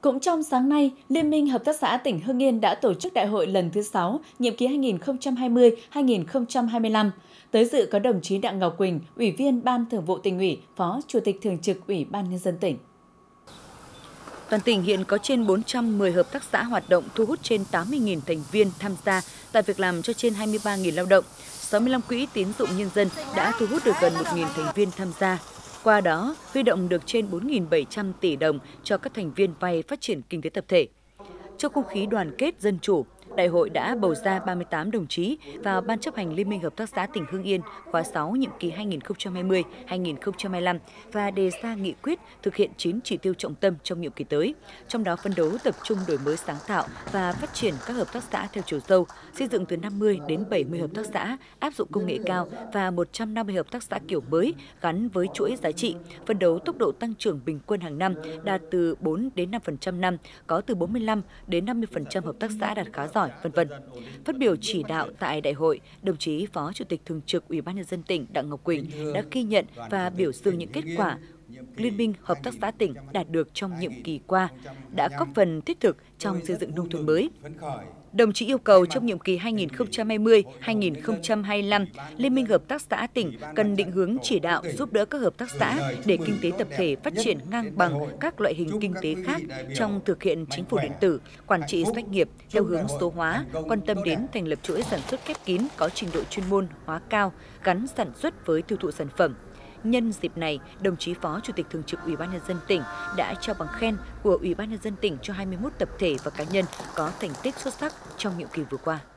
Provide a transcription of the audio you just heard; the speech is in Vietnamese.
Cũng trong sáng nay, Liên minh Hợp tác xã tỉnh Hưng Yên đã tổ chức đại hội lần thứ 6, nhiệm kỳ 2020-2025. Tới dự có đồng chí Đặng Ngọc Quỳnh, Ủy viên Ban Thường vụ Tỉnh ủy, Phó Chủ tịch Thường trực Ủy ban Nhân dân tỉnh. Toàn tỉnh hiện có trên 410 hợp tác xã hoạt động, thu hút trên 80.000 thành viên tham gia, tạo việc làm cho trên 23.000 lao động. 65 quỹ tín dụng nhân dân đã thu hút được gần 1.000 thành viên tham gia. Qua đó, huy động được trên 4.700 tỷ đồng cho các thành viên vay phát triển kinh tế tập thể. Trong không khí đoàn kết dân chủ, Đại hội đã bầu ra 38 đồng chí vào Ban chấp hành Liên minh Hợp tác xã tỉnh Hưng Yên khóa 6 nhiệm kỳ 2020-2025 và đề ra nghị quyết thực hiện 9 chỉ tiêu trọng tâm trong nhiệm kỳ tới. Trong đó phấn đấu tập trung đổi mới sáng tạo và phát triển các hợp tác xã theo chiều sâu, xây dựng từ 50 đến 70 hợp tác xã áp dụng công nghệ cao và 150 hợp tác xã kiểu mới gắn với chuỗi giá trị, phấn đấu tốc độ tăng trưởng bình quân hàng năm đạt từ 4 đến 5% năm, có từ 45 đến 50% hợp tác xã đạt khá giỏi, v.v. Phát biểu chỉ đạo tại đại hội, đồng chí Phó Chủ tịch Thường trực Ủy ban Nhân dân tỉnh Đặng Ngọc Quỳnh đã ghi nhận và biểu dương những kết quả Liên minh Hợp tác xã tỉnh đạt được trong nhiệm kỳ qua, đã góp phần thiết thực trong xây dựng nông thôn mới. Đồng chí yêu cầu trong nhiệm kỳ 2020-2025, Liên minh Hợp tác xã tỉnh cần định hướng chỉ đạo giúp đỡ các hợp tác xã để kinh tế tập thể phát triển ngang bằng các loại hình kinh tế khác trong thực hiện chính phủ điện tử, quản trị doanh nghiệp theo hướng số hóa, quan tâm đến thành lập chuỗi sản xuất khép kín có trình độ chuyên môn hóa cao, gắn sản xuất với tiêu thụ sản phẩm. Nhân dịp này, đồng chí Phó Chủ tịch Thường trực Ủy ban Nhân dân tỉnh đã trao bằng khen của Ủy ban Nhân dân tỉnh cho 21 tập thể và cá nhân có thành tích xuất sắc trong nhiệm kỳ vừa qua.